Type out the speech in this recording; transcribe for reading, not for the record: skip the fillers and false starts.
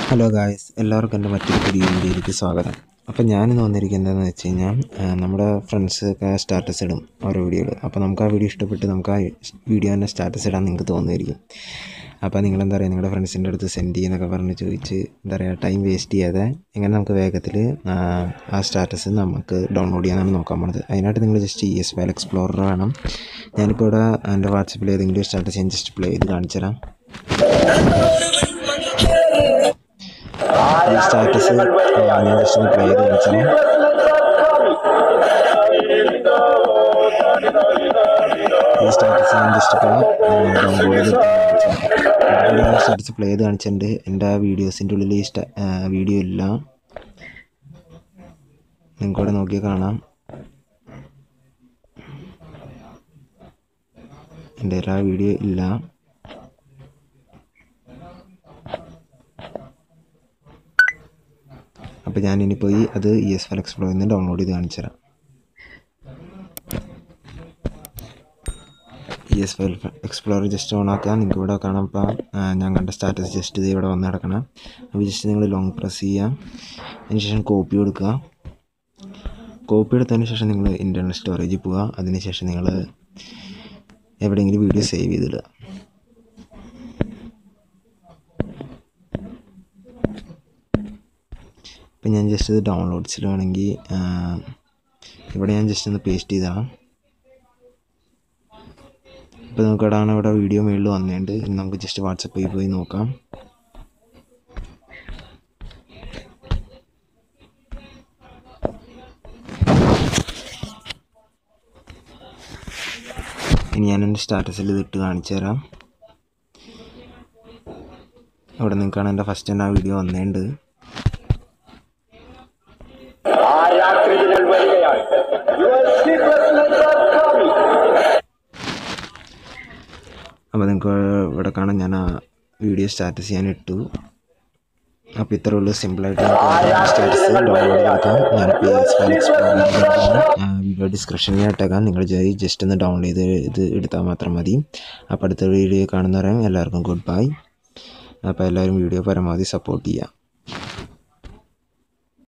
Hello guys, എല്ലാവർക്കും എൻ്റെ മറ്റൊരു പുതിയ വീഡിയോയിലേക്ക് സ്വാഗതം. അപ്പോൾ ഞാനിന്ന് വന്നിരിക്കുന്നതെന്ന് വെച്ച് കഴിഞ്ഞാൽ നമ്മുടെ ഫ്രണ്ട്സൊക്കെ സ്റ്റാറ്റസ് ഇടും ഓരോ വീഡിയോകൾ. അപ്പോൾ നമുക്ക് ആ വീഡിയോ ഇഷ്ടപ്പെട്ട് നമുക്ക് ആ വീഡിയോ തന്നെ സ്റ്റാറ്റസ് ഇടാൻ നിങ്ങൾക്ക് തോന്നുമായിരിക്കും. അപ്പോൾ നിങ്ങളെന്താ പറയുക, നിങ്ങളുടെ ഫ്രണ്ട്സിൻ്റെ അടുത്ത് സെൻഡ് ചെയ്യുന്നൊക്കെ പറഞ്ഞ് ചോദിച്ച് എന്താ പറയുക, ടൈം വേസ്റ്റ് ചെയ്യാതെ എങ്ങനെ നമുക്ക് വേഗത്തിൽ ആ സ്റ്റാറ്റസ് നമുക്ക് ഡൗൺലോഡ് ചെയ്യാനാണ് നോക്കാൻ പോകുന്നത്. അതിനായിട്ട് നിങ്ങൾ ജസ്റ്റ് ES ഫയൽ എക്സ്പ്ലോറർ വേണം. ഞാനിപ്പോൾ ഇവിടെ എൻ്റെ വാട്സപ്പിൽ ഏതെങ്കിലും സ്റ്റാറ്റസ് ഞാൻ ജസ്റ്റ് പ്ലേ ചെയ്ത് കാണിച്ചു തരാം. ഈ സ്റ്റാറ്റസ് ഞാൻ ജസ്റ്റ് ഒന്ന് പ്ലേ ചെയ്ത് കാണിച്ചാൽ ഈ സ്റ്റാറ്റസ് ഞാൻ ജസ്റ്റ് ഇപ്പോൾ ഡൗൺലോഡ് ചെയ്ത് സ്റ്റാറ്റസ് പ്ലേ ചെയ്ത് കാണിച്ചിട്ടുണ്ട്. എൻ്റെ ആ വീഡിയോസിൻ്റെ ഉള്ളിൽ ഈ വീഡിയോ ഇല്ല, നിങ്ങൾക്കിവിടെ നോക്കിയാൽ കാണാം. എൻ്റെ ആ വീഡിയോ ഇല്ല. അപ്പോൾ ഞാനിനി പോയി അത് ES ഫയൽ എക്സ്പ്ലോറിൽ നിന്ന് ഡൗൺലോഡ് ചെയ്ത് കാണിച്ചു തരാം. ES file explorer just on ആക്കുക. നിങ്ങൾക്ക് ഇവിടെ കാണാം. അപ്പോൾ ഞാൻ കണ്ട സ്റ്റാറ്റസ് ജസ്റ്റ് ഇത് ഇവിടെ വന്ന് കിടക്കണം. അപ്പോൾ ജസ്റ്റ് നിങ്ങൾ ലോങ് പ്രസ് ചെയ്യുക. അതിനുശേഷം കോപ്പി കൊടുക്കുക. കോപ്പി എടുത്തതിന് ശേഷം നിങ്ങൾ ഇൻറ്റർണൽ സ്റ്റോറേജിൽ പോവുക. അതിനുശേഷം നിങ്ങൾ എവിടെയെങ്കിലും വീഡിയോ സേവ് ചെയ്തിടുക. ഇപ്പം ഞാൻ ജസ്റ്റ് ഇത് ഡൗൺലോഡ്സിലാണെങ്കിൽ ഇവിടെ ഞാൻ ജസ്റ്റ് ഒന്ന് പേസ്റ്റ് ചെയ്താണ്. ഇപ്പോൾ നമുക്ക് ഇവിടെ വീഡിയോ മുകളിൽ വന്നിട്ടുണ്ട്. ഇനി നമുക്ക് ജസ്റ്റ് വാട്സപ്പിൽ പോയി നോക്കാം. ഇനി ഞാൻ എൻ്റെ സ്റ്റാറ്റസിൽ ഇതിട്ട് കാണിച്ചു തരാം. ഇവിടെ നിങ്ങൾക്കാണ് എൻ്റെ ഫസ്റ്റ് തന്നെ ആ വീഡിയോ വന്നിട്ടുണ്ട്. അപ്പോൾ നിങ്ങൾക്ക് ഇവിടെ കാണാൻ ഞാൻ ആ വീഡിയോ സ്റ്റാറ്റസ് ഞാൻ ഇട്ടു. അപ്പോൾ ഇത്രയേ ഉള്ളൂ. സിമ്പിളായിട്ട് സ്റ്റാറ്റസ് ഡൗൺലോഡ് ചെയ്തെടുക്കാം. ഞാനിപ്പോൾ ES ഫയൽ എക്സ്പ്ലോർ വീഡിയോ ഡിസ്ക്രിപ്ഷനിൽ ഇട്ടേക്കാം. നിങ്ങൾ ജസ്റ്റ് ഒന്ന് ഡൗൺലോഡ് ചെയ്ത് ഇത് എടുത്താൽ മാത്രം മതി. അപ്പോൾ അടുത്ത വീഡിയോ കാണുന്നവരെ എല്ലാവർക്കും ഗുഡ് ബൈ. അപ്പോൾ എല്ലാവരും വീഡിയോ പരമാവധി സപ്പോർട്ട് ചെയ്യാം.